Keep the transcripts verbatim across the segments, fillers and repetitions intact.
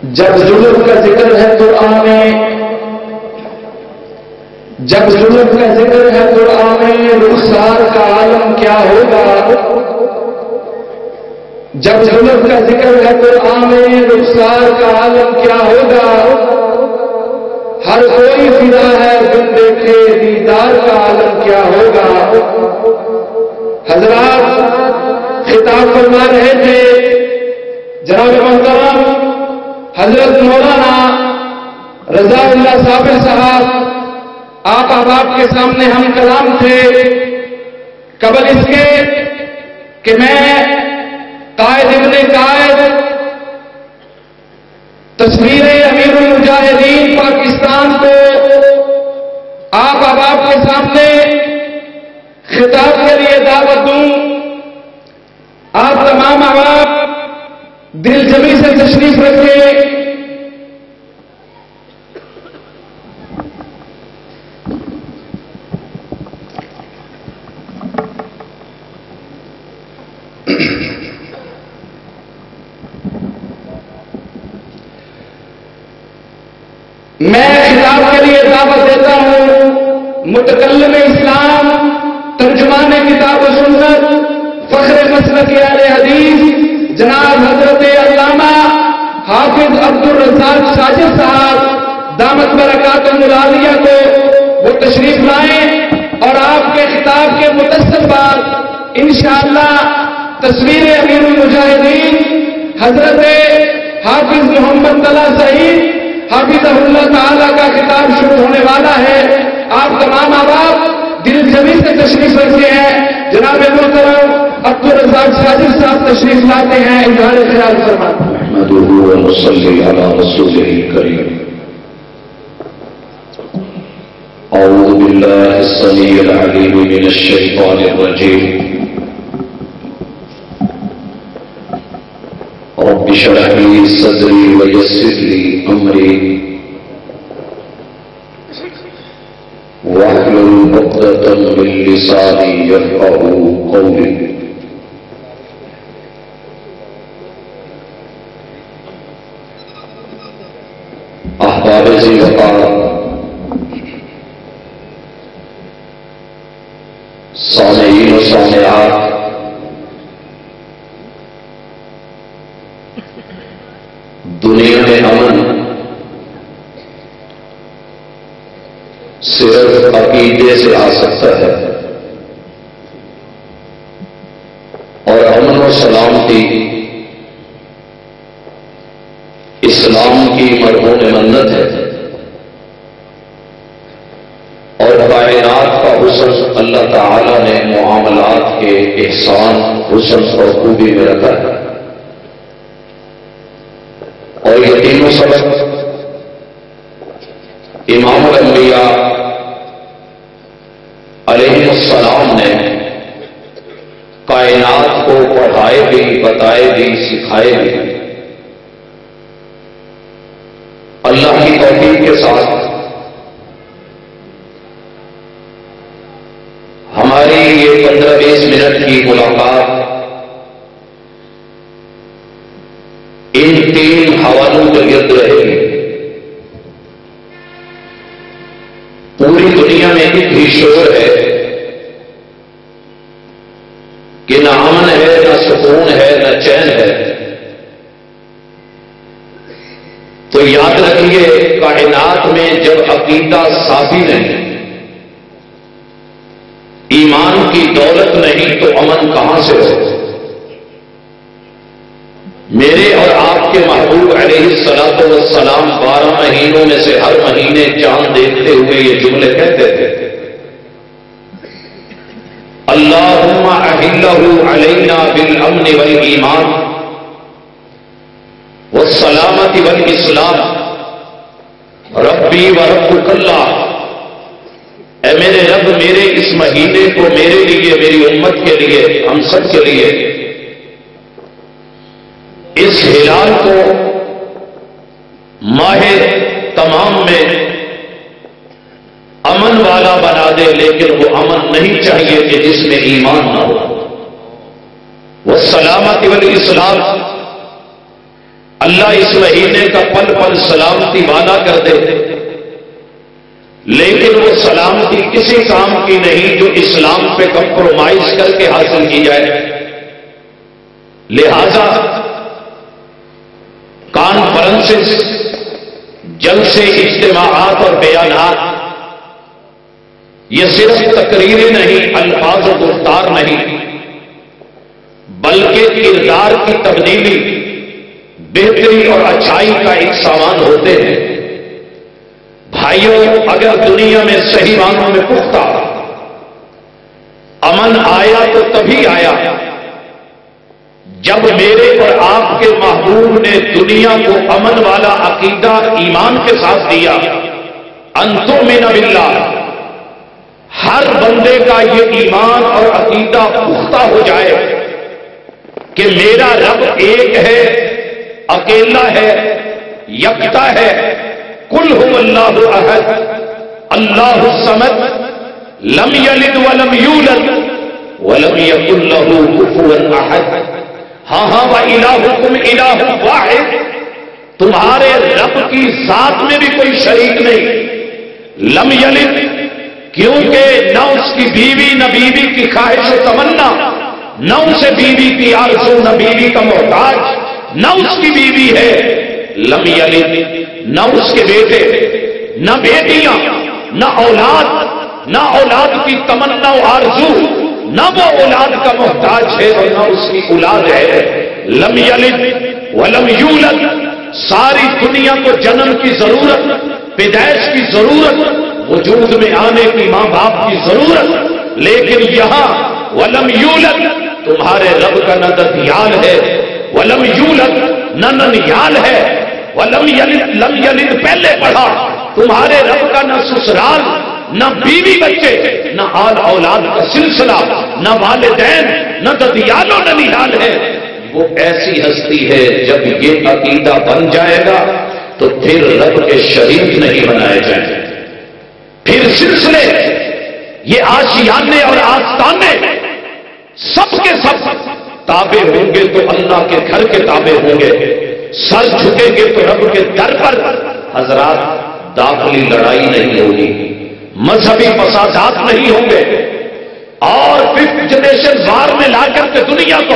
جب ظلم کا ذکر ہے قرآن میں، جب ظلم کا ذکر ہے قرآن میں، رخسار کا عالم کیا ہوگا؟ جب ظلم کا ذکر ہے قرآن میں، رخسار کا عالم کیا ہوگا؟ ہر کوئی فدا ہے بن دیکھے، دیدار کا عالم کیا ہوگا؟ حضرات خطاب فرما رہے تھے جناب محترم حضرت مولانا رضا اللہ صابر صاحب، آپ احباب کے سامنے ہم کلام تھے قبل اس کے کہ میں قائد ابن قائد تصویر امیر المجاہدین پاکستان کو آپ احباب کے سامنے خطاب کے لیے دعوت دوں۔ آپ تمام احباب دل جمی سے تشریف رکھیں۔ میں خطاب کے لیے دعوت دیتا ہوں متکلم اسلام، ترجمان کتاب و سنت، فخر مسلک اہل حدیث جناب حضرت علامہ حافظ عبد الرزاق ساجد صاحب دامت برکاتہم العالیہ کو وہ تشریف لائیں اور آپ کے خطاب کے متصل بعد انشاءاللہ تصویر امیر المجاہدین حضرت حافظ محمد طلحہ سعید حافظ اللہ تعالیٰ کا خطاب شروع ہونے والا ہے۔ آپ تمام احباب دل جمی سے تشریف رکھتے ہیں۔ جناب محترم عبد الرزاق ساجد صاحب تشریف لاتے ہیں، اظہار خیال فرماتے ہیں۔ نحمده ونصلي على رسوله الكريم۔ اعوذ بالله السميع العليم من الشيطان الرجيم۔ رب اشرح لي صدري ويسر لي امري واحلل عقدة من لساني يفقهوا قولي۔ احباب ذی وقار، سامعین و سامعات، دنیا میں امن صرف عقیدے سے آ سکتا ہے، اور امن و سلامتی اسلام کی مرہون منت ہے، اور کائنات کا حسن اللہ تعالی نے معاملات کے احسان، حسن اور خوبی میں رکھا ہے، اور یہ تینوں سبق امام الانبیاء علیہ السلام نے کائنات کو پڑھائے بھی، بتائے بھی، سکھائے بھی۔ اللہ کی توفیق کے ساتھ ہماری یہ پندرہ بیس منٹ کی ملاقات ان تین حوالوں کے گرد رہے گی۔ پوری دنیا میں ایک بھی شور ہے کہ نہ امن ہے، نہ سکون ہے، نہ چین ہے، تو یاد رکھیے کائنات میں جب عقیدہ صافی نہیں، ایمان کی دولت نہیں، تو امن کہاں سے ہو؟ میرے اور آپ کے محبوب علیہ الصلوۃ والسلام بارہ مہینوں میں سے ہر مہینے چاند دیکھتے ہوئے یہ جملے کہتے تھے، اللہم احلہ علینا بالامن والایمان والسلامۃ والاسلام ربی وربک اللہ۔ اے میرے رب، میرے اس مہینے کو میرے لیے، میری امت کے لیے، ہم سب کے لیے اس ہلال کو ماہ تمام میں امن والا بنا دے، لیکن وہ امن نہیں چاہیے کہ جس میں ایمان نہ ہو۔ وہ سلامت والاسلام، اللہ اس مہینے کا پل پل سلامتی والا کر دے، لیکن وہ سلامتی کسی کام کی نہیں جو اسلام پہ کمپرومائز کر کے حاصل کی جائے۔ لہذا کانفرنسز، جلسے، اجتماعات اور بیانات یہ صرف تقریریں نہیں، الفاظ و گفتار نہیں، بلکہ کردار کی تبدیلی، بہتری اور اچھائی کا ایک سامان ہوتے ہیں۔ بھائیوں، اگر دنیا میں صحیح معنوں میں پختہ امن آیا تو تبھی آیا جب میرے اور آپ کے محبوب نے دنیا کو امن والا عقیدہ ایمان کے ساتھ دیا۔ انتؤمن باللہ، ہر بندے کا یہ ایمان اور عقیدہ پختہ ہو جائے کہ میرا رب ایک ہے، اکیلا ہے، یکتا ہے، قل هو اللہ احد اللہ الصمد لم یلد ولم یولد ولم یکن له کفوا احد۔ ہاں ہاں وَإِلَٰهُكُمْ إِلَٰهٌ وَاحِدٌ، تمہارے رب کی ذات میں بھی کوئی شریک نہیں۔ لم یلد، کیونکہ نہ اس کی بیوی نہ بیوی کی خواہش و تمنا، نہ اسے بیوی کی آرزو، نہ بیوی کا محتاج، نہ اس کی بیوی ہے۔ لم یلد، نہ اس کے بیٹے، نہ بیٹیاں، نہ اولاد، نہ اولاد کی تمنا و آرزو، نہ وہ اولاد کا محتاج ہے اور نہ اس کی اولاد ہے۔ لم یلد ولم یولد، ساری دنیا کو جنم کی ضرورت، پیدائش کی ضرورت، وجود میں آنے کی ماں باپ کی ضرورت، لیکن یہاں ولم یولد، تمہارے رب کا نہ ددیال ہے، ولم یولد نہ ننیال ہے، ولم یلد، لم یلد پہلے پڑھا، تمہارے رب کا نہ سسرال، نہ بیوی بچے، نہ آل اولاد کا سلسلہ، نہ والدین، نہ ددیال و ننیال ہے۔ وہ ایسی ہستی ہے جب یہ عقیدہ بن جائے گا تو پھر رب کے شریک نہیں بنائے جائیں گے، پھر سلسلے، یہ آشیانے اور آستانے سب کے سب تابع ہوں گے تو اللہ کے گھر کے تابع ہوں گے، سر جھکیں گے تو رب کے در پر۔ حضرات، داخلی لڑائی نہیں ہوگی، مذہبی فسادات نہیں ہوں گے، اور ففتھ جنریشن وار میں لا کر کے دنیا کو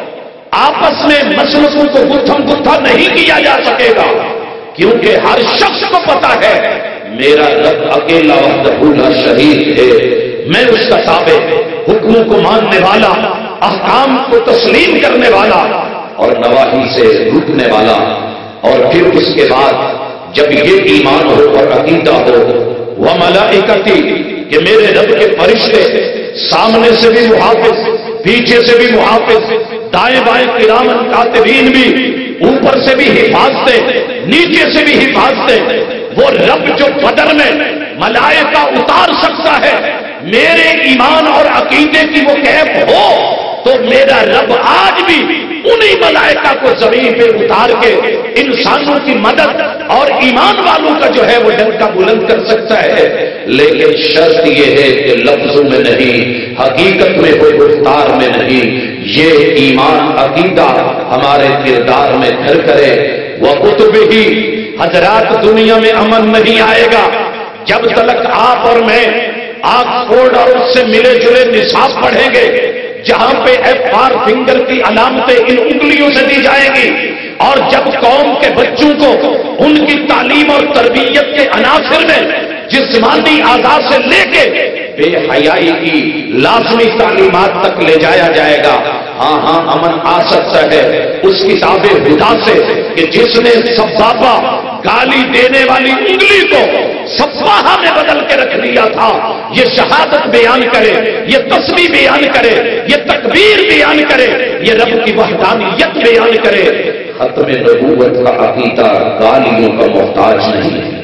آپس میں مسلکوں کو گتھم گتھا نہیں کیا جا سکے گا، کیونکہ ہر شخص کو پتا ہے میرا رب اکیلا وحدہ لا شریک ہے، میں اس کا تابع، حکموں کو ماننے والا، احکام کو تسلیم کرنے والا اور نواہی سے رکنے والا۔ اور پھر اس کے بعد جب یہ ایمان ہو اور عقیدہ ہو، وَمَلَائِكَتِي، کہ میرے رب کے فرشتے سامنے سے بھی محافظ، پیچھے سے بھی محافظ، دائیں بائیں کرامن کاتبین بھی، اوپر سے بھی حفاظتیں، نیچے سے بھی حفاظتیں۔ وہ رب جو بدر میں ملائکہ اتار سکتا ہے، میرے ایمان اور عقیدے کی وہ کیف ہو تو میرا رب آج بھی انہی ملائکہ کو زمین پہ اتار کے انسانوں کی مدد اور ایمان والوں کا جو ہے وہ ڈنکا بلند کر سکتا ہے، لیکن شرط یہ ہے کہ لفظوں میں نہیں، حقیقت میں ہو، گفتار میں نہیں۔ یہ ایمان عقیدہ ہمارے کردار میں گھر کرے۔ وَقُتُبِهِ، حضرات، دنیا میں امن نہیں آئے گا جب تک آپ اور میں آکسفورڈ اور اس سے ملے جلے نصاب پڑھیں گے، جہاں پہ ایف آر فنگر کی علامتیں ان انگلیوں سے دی جائیں گی، اور جب قوم کے بچوں کو ان کی تعلیم اور تربیت کے عناصر میں جسمانی اعضاء سے لے کے بے حیائی کی لازمی تعلیمات تک لے جایا جائے گا، ہاں ہاں امن آ سکتا ہے اس کتاب خدا سے کہ جس نے سبابہ، گالی دینے والی انگلی کو سباہا میں بدل کے رکھ لیا تھا، یہ شہادت بیان کرے، یہ تسبیح بیان کرے، یہ تکبیر بیان کرے، یہ رب کی وحدانیت بیان کرے۔ ختم نبوت کا عقیدہ گالیوں کا محتاج نہیں ہے۔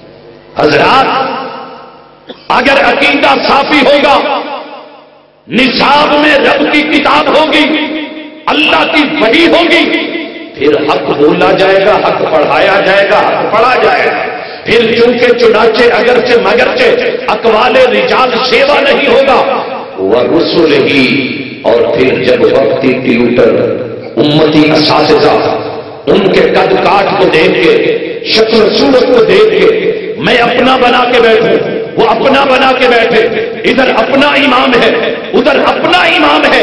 حضرات، اگر عقیدہ صافی ہوگا، نصاب میں رب کی کتاب ہوگی، اللہ کی وحی ہوگی، پھر حق بولا جائے گا، حق پڑھایا جائے گا، حق پڑھا جائے گا۔ پھر چونکہ چنانچہ اگرچہ مگرچہ اقوال رجال سیوا نہیں ہوگا، وَرُسُلِهِ، اور پھر جب وقتی ٹیوٹر، امتی اساتذہ ان کے قد کاٹ کو دیکھ کے، شکل و صورت کو دیکھ کے میں اپنا بنا کے بیٹھوں، وہ اپنا بنا کے بیٹھے، ادھر اپنا امام ہے ادھر اپنا امام ہے،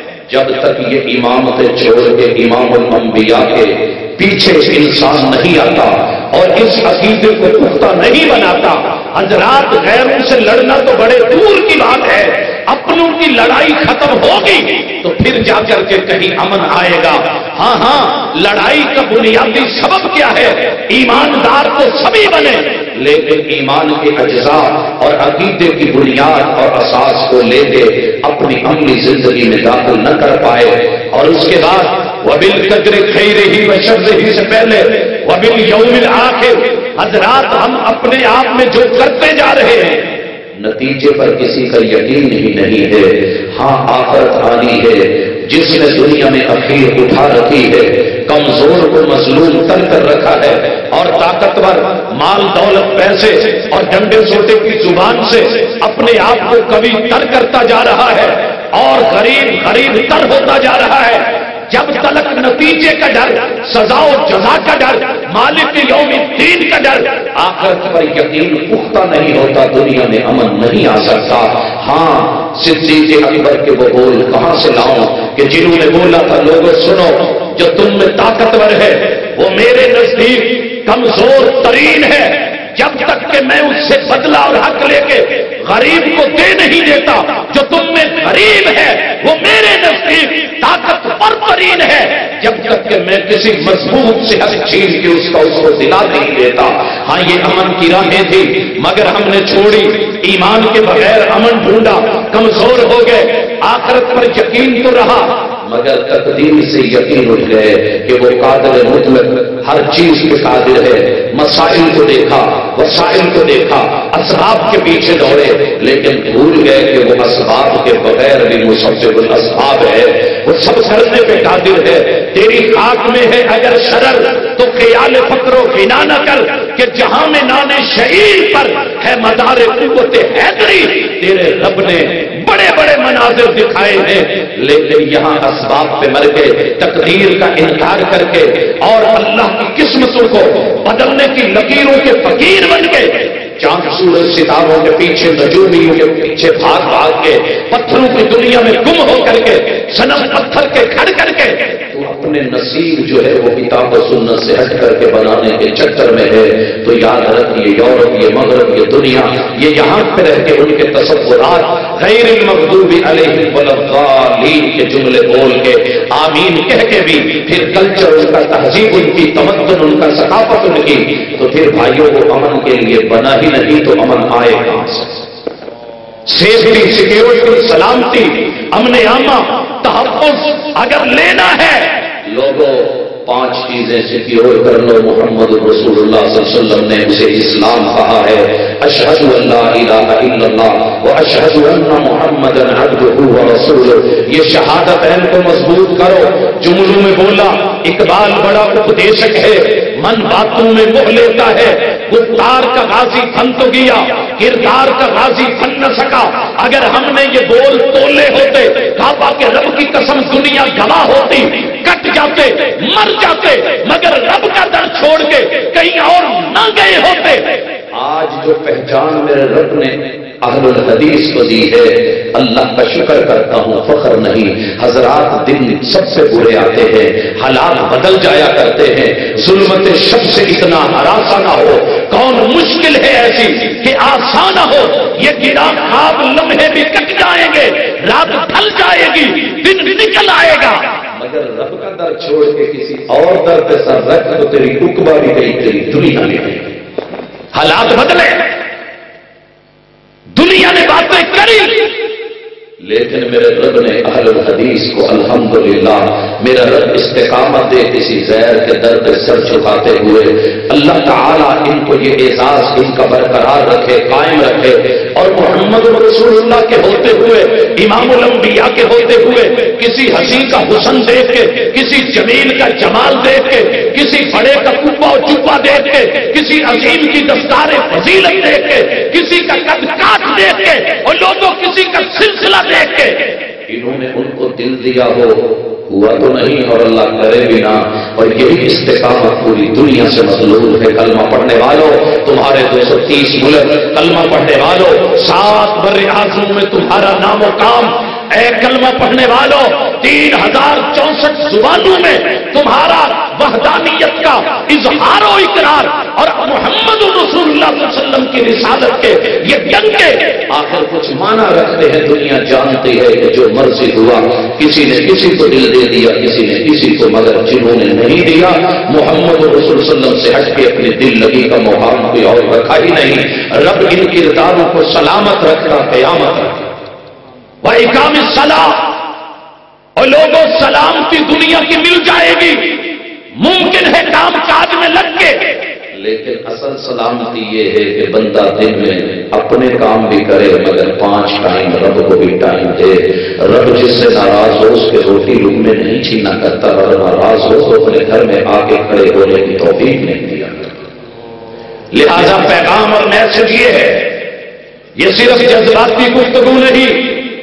جب تک یہ امامتیں چھوڑ کے امام الانبیاء کے پیچھے انسان نہیں آتا اور اس عقیدے کو پختہ نہیں بناتا، حضرات غیروں سے لڑنا تو بڑے دور کی بات ہے، اپنوں کی لڑائی ختم ہوگی تو پھر جا کر کے کہیں امن آئے گا۔ ہاں ہاں لڑائی کا بنیادی سبب کیا ہے؟ ایماندار تو سبھی بنے، لیکن ایمان کے اجزاء اور عقیدے کی بنیاد اور اساس کو لے کے اپنی عملی زندگی میں داخل نہ کر پائے، اور اس کے بعد وَبِالْقَدْرِ خَيْرِهِ وَشَرِّهِ سے پہلے وَبِالْيَوْمِ الْآخِرِ، حضرات ہم اپنے آپ میں جو کرتے جا رہے ہیں نتیجے پر کسی کا یقین ہی نہیں ہے۔ ہاں آخرت آنی ہے، جس نے دنیا میں اخیر اٹھا رکھی ہے، کمزور کو مظلوم کر کر رکھا ہے، اور طاقتور مال دولت پیسے اور ڈنڈے سوٹے کی زبان سے اپنے آپ کو کبھی تر کرتا جا رہا ہے، اور غریب غریب تر ہوتا جا رہا ہے۔ جب تلک نتیجے کا ڈر، سزا و جزا کا ڈر، مالک یوم الدین کا ڈر، آخرت پر یقین پختہ نہیں ہوتا، دنیا میں امن نہیں آ سکتا۔ ہاں صدیق اکبر کے وہ بول کہاں سے لاؤں کہ جنہوں نے بولا تھا لوگوں سنو، جو تم میں طاقتور ہے وہ میرے نزدیک کمزور ترین ہے، جب تک کہ میں اس سے بدلہ اور حق لے کے غریب کو دے نہیں دیتا، جو تم میں غریب ہے وہ میرے نزدیک طاقتور ترین ہے، جب تک کہ میں کسی مضبوط سے حق چھین کے اس کا اس کو دلا نہیں دیتا۔ ہاں یہ امن کی راہیں تھی مگر ہم نے چھوڑی، ایمان کے بغیر امن ڈھونڈا، کمزور ہو گئے، آخرت پر یقین تو رہا مگر تقدیر سے یقین اٹھ گئے کہ وہ قادر مطلق ہر چیز پہ قادر ہے۔ مسائل کو دیکھا، وسائل کو دیکھا، اسباب کے پیچھے دوڑے، لیکن بھول گئے کہ وہ اسباب کے بغیر بھی مسبب الاسباب ہے، وہ سب کرنے پہ قادر ہے۔ تیری خاک میں ہے اگر شرر تو خیال فقر و غنا نہ کر کہ جہاں میں نان شہید پر ہے مدار قوت حیدری۔ تیرے رب نے بڑے بڑے مناظر دکھائے ہیں، لیکن یہاں اسباب پہ مر کے تقدیر کا انکار کر کے اور اللہ کی قسمتوں کو بدلنے کی لکیروں کے فقیر بن کے، چاند سورج ستاروں کے پیچھے، نجومیوں کے پیچھے بھاگ بھاگ کے، پتھروں کی دنیا میں گم ہو کر کے، صنم پتھر کے کھڑ کر کے تو اپنے نصیب جو ہے وہ کتاب و سنت سے ہٹ کر کے بنانے کے چکر میں ہے، تو یاد رکھ یہ یورپ، یہ مغرب، یہ دنیا، یہ یہاں پہ رہ کے ان کے تصورات غیر المغضوب علیہم ولا الضالین کے جملے بول کے آمین کہہ کے بھی پھر کلچر ان کا، تہذیب ان کی، تمدن ان کا، ثقافت ان کی، تو پھر بھائیوں کو امن کے لیے بنا ہی نہیں تو امن آئے کہاں سے؟ سیفٹی، سیکیورٹی، سلامتی، امن عامہ، تحفظ اگر لینا ہے لوگوں پانچ چیزیں سیکیور کر لو۔ محمد رسول اللہ صلی اللہ علیہ وسلم نے اسے اسلام کہا ہے، اشہد ان لا الہ الا اللہ واشہد ان محمدا عبدہ ورسولہ۔ یہ شہادتین کو مضبوط کرو۔ جملوں میں بولا، اقبال بڑا اپدیشک ہے، من باتوں میں موہ لیتا ہے، گفتار کا غازی بن تو گیا، کردار کا غازی بن نہ سکا۔ اگر ہم نے یہ بول تولے ہوتے، کعبہ کے رب کی قسم دنیا گواہ ہوتی، کٹ جاتے، مر جاتے، مگر رب کا در چھوڑ کے کہیں اور نہ گئے ہوتے۔ آج جو پہچان میرے رب نے اہل الحدیث کو دی ہے، اللہ کا شکر کرتا ہوں، فخر نہیں۔ حضرات دن سب سے برے آتے ہیں، حالات بدل جایا کرتے ہیں، ظلمت شب سے اتنا ہراساں نہ ہو، کون مشکل ہے ایسی کہ آسان نہ ہو۔ یہ گرا خواب لمحے بھی کٹ جائیں گے، رات ڈھل جائے گی، دن نکل آئے گا، مگر رب کا در چھوڑ کے کسی اور در پہ سر رکھ تو تیری رقبہ بھی گئی، تیری دنیا بھی گئی۔ حالات بدلے، دنیا نے باتیں کری، لیکن میرے رب نے اہل الحدیث کو الحمدللہ میرا رب استقامت دے کسی غیر کے در پہ سر جھکاتے ہوئے۔ اللہ تعالیٰ ان کو یہ اعزاز ان کا برقرار رکھے، قائم رکھے، اور محمد رسول اللہ کے ہوتے ہوئے، امام الانبیاء کے ہوتے ہوئے کسی حسین کا حسن دیکھ کے، کسی جمیل کا جمال دیکھ کے، کسی بڑے کا کبا و چبا دیکھ کے، کسی عظیم کی دستار فضیلت دیکھ کے، کسی کا قد کاٹ دیکھ کے، اور لوگوں کسی کا سلسلہ دیکھ دیکھ کے انہوں نے ان کو دل دیا ہو، ہوا تو نہیں اور اللہ کرے بھی نہ، اور یہی استقامت پوری دنیا سے مطلوب ہے۔ کلمہ پڑھنے والوں، تمہارے دو سو تیس ملک، کلمہ پڑھنے والوں، سات بر اعظم میں تمہارا نام و کام، اے کلمہ پڑھنے والوں، تین ہزار چونسٹھ زبانوں میں تمہارا وحدانیت کا اظہار و اقرار اور محمد رسول اللہ صلی اللہ علیہ وسلم کی رسالت کے یہ ڈنکے آخر کچھ معنی رکھتے ہیں۔ دنیا جانتی ہے کہ جو مرضی ہوا، کسی نے کسی کو دل دے دیا، کسی نے کسی کو، مگر جنہوں نے نہیں دیا محمد رسول صلی اللہ علیہ وسلم سے ہٹ کے اپنی دل لگی کا مقام کوئی اور رکھا ہی نہیں۔ رب ان کرداروں کو سلامت رکھا، قیامت رکھا۔ وَإِقَامِ الصَّلَاةِ، اور لوگوں سلامتی دنیا کی مل جائے گی، ممکن ہے کام کاج میں لگ کے، لیکن اصل سلامتی یہ ہے کہ بندہ دن میں اپنے کام بھی کرے مگر پانچ ٹائم رب کو بھی ٹائم دے۔ رب جس سے ناراض ہو اس کے روٹی لقمے نہیں چھینا کرتا، اور ناراض ہو تو اپنے گھر میں آ کے کھڑے ہونے کی توفیق نہیں دیا کرتا۔ لہذا پیغام اور میسج یہ ہے، یہ صرف جذباتی گفتگو نہیں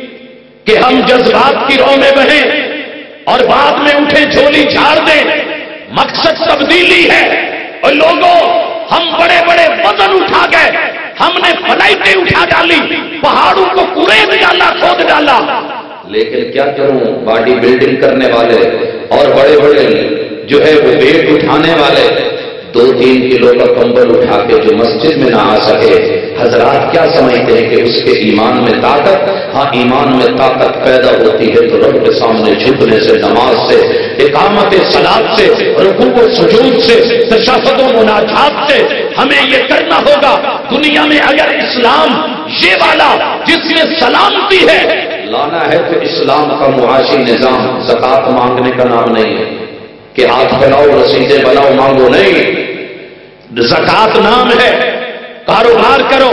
کہ ہم جذبات کی رو میں بہیں اور بعد میں اٹھے جھولی جھاڑ دیں۔ مقصد تبدیلی ہے۔ اور لوگوں، ہم بڑے بڑے وزن اٹھا گئے، ہم نے فلائٹیں اٹھا ڈالی، پہاڑوں کو کورید ڈالا، کھود ڈالا، لیکن کیا کروں، باڈی بلڈنگ کرنے والے اور بڑے بڑے جو ہے وہ ویٹ اٹھانے والے دو تین کلو کا کمبل اٹھا کے جو مسجد میں نہ آ سکے، حضرات کیا سمجھتے ہیں کہ اس کے ایمان میں طاقت؟ ہاں، ایمان میں طاقت پیدا ہوتی ہے تو رب کے سامنے جھکنے سے، نماز سے، اقامت صلاۃ سے، رکوع و سجود سے، تشہد و مناجات سے ہمیں یہ کرنا ہوگا۔ دنیا میں اگر اسلام یہ والا جس میں سلامتی ہے لانا ہے تو اسلام کا معاشی نظام زکات مانگنے کا نام نہیں ہے کہ ہاتھ پھیلاؤ رسیدیں بناؤ مانگو، نہیں، زکات نام ہے۔ کاروبار کرو،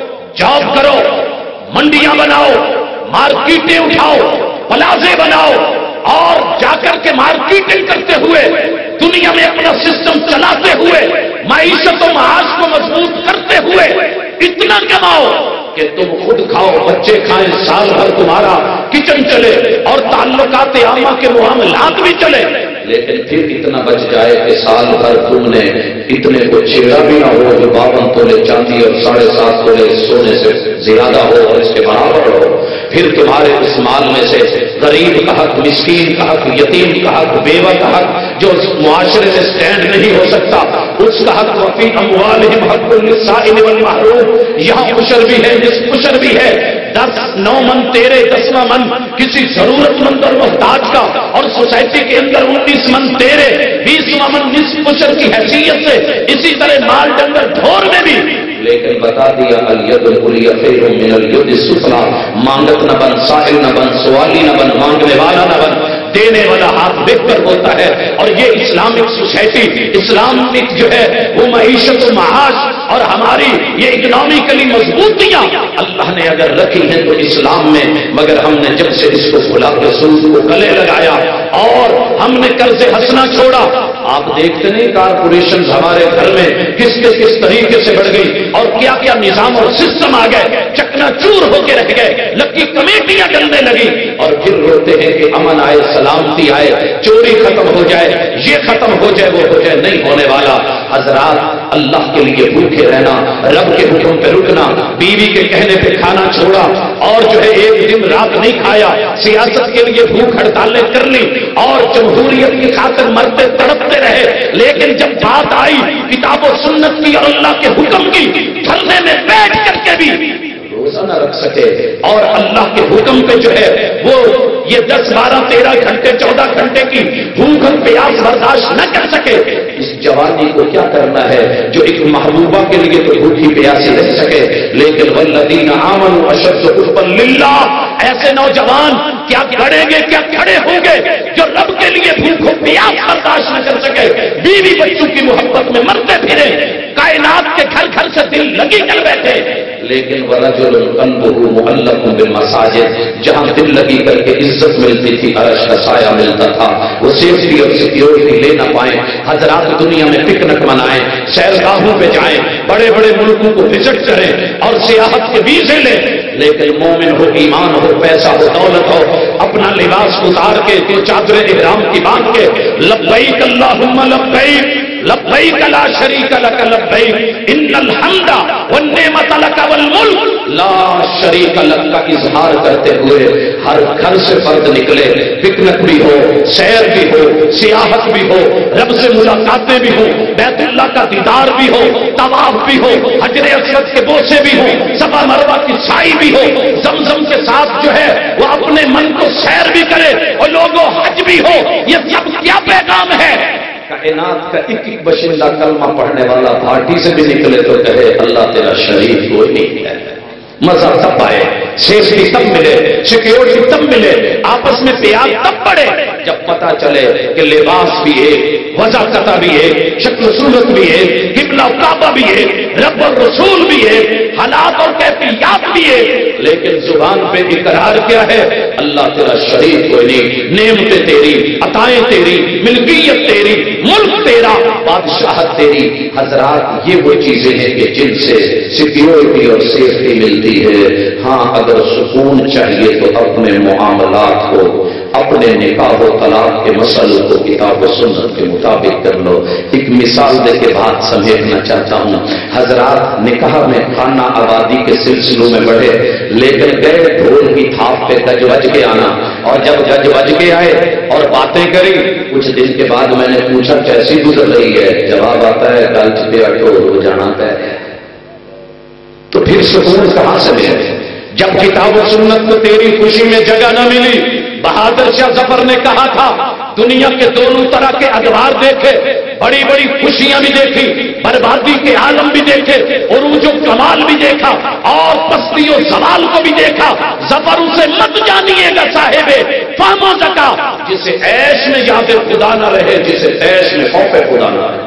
جاب کرو، منڈیاں بناؤ، مارکیٹیں اٹھاؤ، پلازے بناؤ، اور جا کر کے مارکیٹنگ کرتے ہوئے دنیا میں اپنا سسٹم چلاتے ہوئے معیشت و معاش کو مضبوط کرتے ہوئے اتنا کماؤ کہ تم خود کھاؤ، بچے کھائیں، سال بھر تمہارا کچن چلے اور تعلقات عامہ کے معاملات بھی چلے، لیکن پھر اتنا بچ جائے کہ سال بھر تم نے اتنے کو چھیڑا بھی نہ ہو جو باون تولے چاندی اور ساڑھے سات تولے سونے سے زیادہ ہو اور اس کے برابر ہو، پھر تمہارے اس مال میں سے غریب کا حق، مسکین کا حق، یتیم کا حق، بیوہ کا حق جو معاشرے سے سٹینڈ نہیں ہو سکتا اس کا حق، وفی اموالہم حق للسائل والمحروم، یہاں عشر بھی ہے، نصف عشر بھی ہے، دس نو من تیرے، دسواں من کسی ضرورت مند اور محتاج کا، اور سوسائٹی کے اندر انیس من تیرے، بیسواں من نصف عشر کی حیثیت سے، اسی طرح مال ڈنگر ڈھور میں بھی، لیکن بتا دیا الید العلیٰ خیر من الید السفلیٰ، مانگت نہ بن، سائل نہ بن، سوالی نہ بن، مانگنے والا نہ بن، دینے والا ہاتھ بہتر ہوتا ہے۔ اور یہ اسلامک سوسائٹی، اسلامک جو ہے وہ معیشت و معاش اور ہماری یہ اکنامیکلی مضبوطیاں اللہ نے اگر رکھی ہیں تو اسلام میں، مگر ہم نے جب سے اس کو بھلا کے سود کو گلے لگایا اور ہم نے قرض حسنہ چھوڑا، آپ دیکھتے نہیں کارپوریشن ہمارے گھر میں کس کس کس طریقے سے بڑھ گئی اور کیا کیا نظام اور سسٹم آ گئے، چکنا چور ہو کے رہ گئے، لکی کمیٹیاں ڈلنے لگی، اور پھر روتے ہیں کہ امن آئے، سلامتی آئے، چوری ختم ہو جائے، یہ ختم ہو جائے، وہ ہو جائے، نہیں ہونے والا۔ حضرات، اللہ کے لیے بھوکے رہنا، رب کے حکم پہ رکنا، بیوی کے کہنے پہ کھانا چھوڑا، اور جو ہے ایک دن رات نہیں کھایا، سیاست کے لیے بھوک ہڑتالیں کر لی اور جمہوریت کی خاطر مرتے تڑپتے رہے، لیکن جب بات آئی کتاب و سنت کی اور اللہ کے حکم کی، دھرنے میں بیٹھ کر کے بھی روزہ نہ رکھ سکے اور اللہ کے حکم پہ جو ہے وہ یہ دس بارہ تیرہ گھنٹے چودہ گھنٹے کی بھوک اور پیاس برداشت نہ کر سکے، اس جوانی کو کیا کرنا ہے جو ایک محبوبہ کے لیے تو بھوکی پیاسی رہ سکے، لیکن والذین آمنوا اشد حبا للہ، ایسے نوجوان کیا کھڑیں گے، کیا کھڑے ہوں گے جو رب کے لیے بھوک و پیاس برداشت نہ کر سکے، بیوی بچوں کی محبت میں مرتے پھرے، کائنات کے گھر گھر سے دل لگی کر بیٹھے، لیکن وَرَجُلٌ قَلْبُهُ مُعَلَّقٌ بِالْمَسَاجِدِ، جہاں دل لگی کر کے عزت ملتی تھی، عرش کا سایہ ملتا تھا، وہ سیفٹی اور سیکیورٹی لے نہ پائیں۔ حضرات، دنیا میں پکنک منائیں، سیرگاہوں پہ جائیں، بڑے بڑے ملکوں کو وزٹ کریں اور سیاحت کے ویزے لیں، لیکن مومن ہو، ایمان ہو، پیسہ ہو، دولت ہو، اپنا لباس اتار کے تو چادر احرام کی باندھ کے لبیک اللہم لبیک لبیک لا شریک لک لبیک ان الحمد والنعمت لک والملک لا شریک لک کا اظہار کرتے ہوئے ہر گھر سے فرد نکلے، پکنک بھی ہو، سیر بھی ہو، سیاحت بھی ہو، رب سے ملاقاتیں بھی ہو، بیت اللہ کا دیدار بھی ہو، طواف بھی ہو، حجر اسود کے بوسے بھی ہو، صفا مروہ کی سائی بھی ہو، زمزم کے ساتھ جو ہے وہ اپنے من کو سیر بھی کرے اور لوگوں حج بھی ہو. یہ سب کیا پیغام ہے؟ کائنات کا ایک ایک باشندہ کلمہ پڑھنے والا بھارتی سے بھی نکلے تو کہے اللہ تیرا شریک کوئی نہیں ہے. مزہ تب آئے، سیفٹی تب ملے، سیکیورٹی تب ملے، آپس میں پیار تب پڑے جب پتا چلے کہ لباس بھی ہے، وضاحت بھی ہے، شکل صورت بھی ہے، قبلہ کعبہ بھی ہے، رب اور رسول بھی ہے، حالات اور کیفیات بھی ہے، لیکن زبان پہ اقرار کیا ہے؟ اللہ تیرا شریک کوئی نہیں، نعمتیں تیری، عطائیں تیری، ملکیت تیری، ملک تیرا، بادشاہت تیری. حضرات یہ وہ چیزیں ہیں کہ جن سے سیکیورٹی اور سیفٹی ملتی ہے. ہاں اگر سکون چاہیے تو اپنے معاملات کو، اپنے نکاح و طلاق کے مسئلے کو کتاب و سنت کے مطابق کر لو. ایک مثال دے کے بات سمیٹنا چاہتا ہوں. حضرات نکاح میں خانہ آبادی کے سلسلوں میں بڑھے، لیکن گئے ڈھول کی تھاپ پہ گج بج کے آنا، اور جب گج بج کے آئے اور باتیں کری، کچھ دن کے بعد میں نے پوچھا کیسی گزر رہی ہے؟ جواب آتا ہے گل چپے اٹھو ہو جانا طے ہے. تو پھر سکون کہاں سے ملے جب کتاب و سنت کو تیری خوشی میں جگہ نہ ملی؟ بہادر شاہ ظفر نے کہا تھا دنیا کے دونوں طرح کے ادوار دیکھے، بڑی بڑی خوشیاں بھی دیکھی، بربادی کے عالم بھی دیکھے، عروج و کمال بھی دیکھا، اور پستی و زوال کو بھی دیکھا. ظفر اسے مت جانیے گا صاحب فہم و ذکا جسے عیش میں یاد خدا نہ رہے، جسے عیش میں خوف خدا نہ رہے.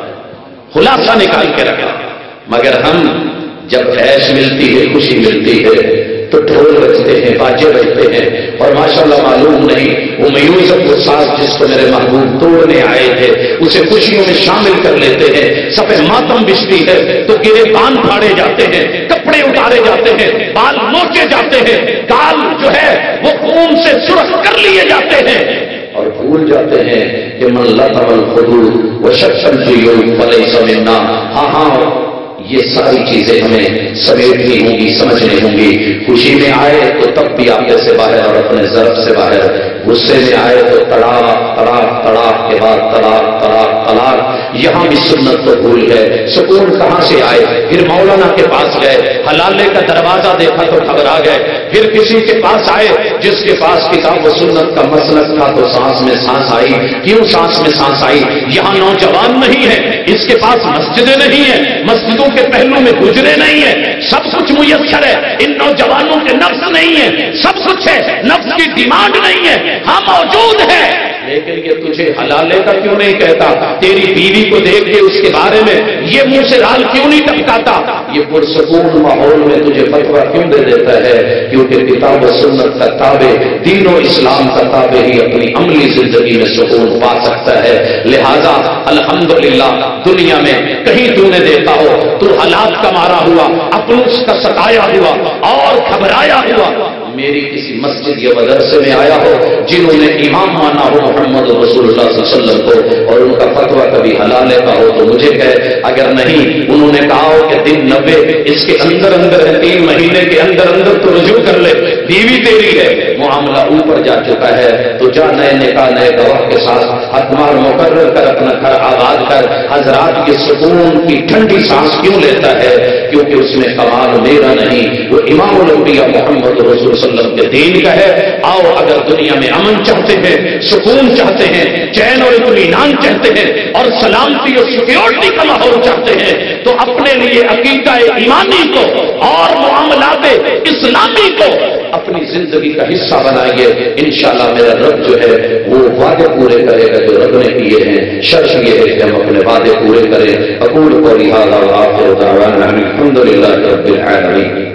خلاصہ نکال کے رکھا. مگر ہم جب عیش ملتی ہے، خوشی ملتی ہے تو ڈھول بجتے ہیں، باجے بجتے ہیں، اور ماشاءاللہ معلوم نہیں وہ میوزک وہ ساز جس کو میرے محبوب توڑنے آئے تھے اسے خوشیوں میں شامل کر لیتے ہیں. سفید ماتم بچتی ہے تو گرے بان پھاڑے جاتے ہیں، کپڑے اتارے جاتے ہیں، بال نوچے جاتے ہیں، گال جو ہے وہ خون سے سرخ کر لیے جاتے ہیں، اور بھول جاتے ہیں کہ من لطم الخدود وشق الجیوب فلیس منا. ہاں ہاں یہ ساری چیزیں ہمیں سمیٹنی ہوں گی، سمجھنی ہوں گی. خوشی میں آئے تو تب بھی آپے سے باہر اور اپنے ضرب سے باہر، غصے میں آئے تو طلاق طلاق طلاق کے بعد طلاق طلاق طلاق. یہاں بھی سنت تو بھول گئے. سکون کہاں سے آئے؟ پھر مولانا کے پاس گئے، حلالے کا دروازہ دیکھا تو گھبرا گئے. پھر کسی کے پاس آئے جس کے پاس کتاب و سنت کا مسلک تھا تو سانس میں سانس آئی. کیوں سانس میں سانس آئی؟ یہاں نوجوان نہیں ہے، اس کے پاس مسجدیں نہیں ہیں، مسجدوں کے پہلو میں گزرے نہیں ہیں، سب کچھ میسر ہے. ان نوجوانوں کے نفس نہیں ہے، سب کچھ ہے، نفس کی ڈیمانڈ نہیں ہے، ہاں موجود ہے. لیکن یہ تجھے حلالے کا کیوں نہیں کہتا؟ تیری بیوی کو دیکھ کے اس کے بارے میں یہ منہ سے لال کیوں نہیں ٹپکاتا؟ یہ پرسکون ماحول میں تجھے فتویٰ کیوں دے دیتا ہے؟ کیونکہ کتاب و سنت کا تابع، دین و اسلام کا تابع ہی اپنی عملی زندگی میں سکون پا سکتا ہے. لہذا الحمدللہ دنیا میں کہیں تو نے دیکھا ہو تو حالات کا مارا ہوا، اپنوس کا ستایا ہوا اور گھبرایا ہوا، میری کسی مسجد یا مدرسے میں آیا ہو جنہوں نے امام مانا ہو محمد رسول اللہ صلی اللہ علیہ وسلم کو اور ان کا فتویٰ کبھی حلالے کا ہو تو مجھے کہے. اگر نہیں انہوں نے کہا ہو کہ دن نبے اس کے اندر اندر ہے، تین مہینے کے اندر اندر تو رجوع کر لے، بیوی تیری ہے، معاملہ اوپر جا چکا ہے تو جا نئے نکاح نئے گواہ کے ساتھ حتمار مقرر کر اپنا گھر آباد کر. حضرات یہ سکون کی ٹھنڈی سانس کیوں لیتا ہے؟ کیونکہ اس میں کمال میرا نہیں، وہ امام الانبیاء محمد رسول صلی اللہ علیہ وسلم کے دین کا ہے. آؤ اگر دنیا میں امن چاہتے ہیں، سکون چاہتے ہیں، چین اور اطمینان چاہتے ہیں، اور سلامتی اور سیکیورٹی کا ماحول چاہتے ہیں تو اپنے لیے عقیدہ ایمانی کو اور معاملات اسلامی کو اپنی زندگی کا حصہ بنائیے. انشاءاللہ میرا رب جو ہے وہ وعدے پورے کرے گا جو رب نے کیے ہیں. شرط یہ ہے کہ ہم اپنے وعدے پورے کریں. اقول قولی ھذا وآخر دعوانا الحمد للہ رب العالمین.